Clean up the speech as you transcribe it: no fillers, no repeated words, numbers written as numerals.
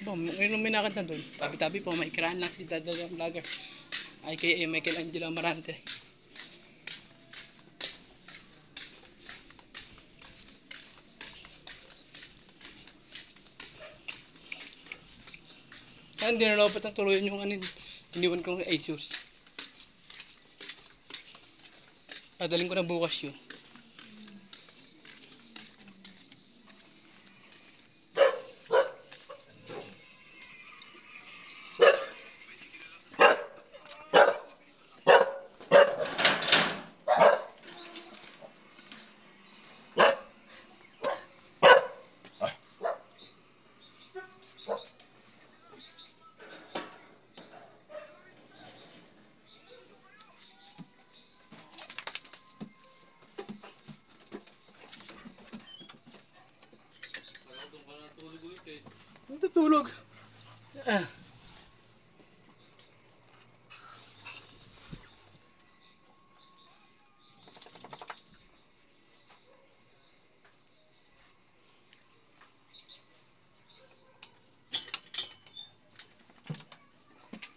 po, mayroon may nakanta doon. Tabi-tabi po, may kiraan lang si Dada Vlogger. IKA Michael Angelo Amarante. Kaya hindi na dapat ang tuloyin yung ano, iniwan kong Asus. Padaling ko na bukas yun. Natutulog.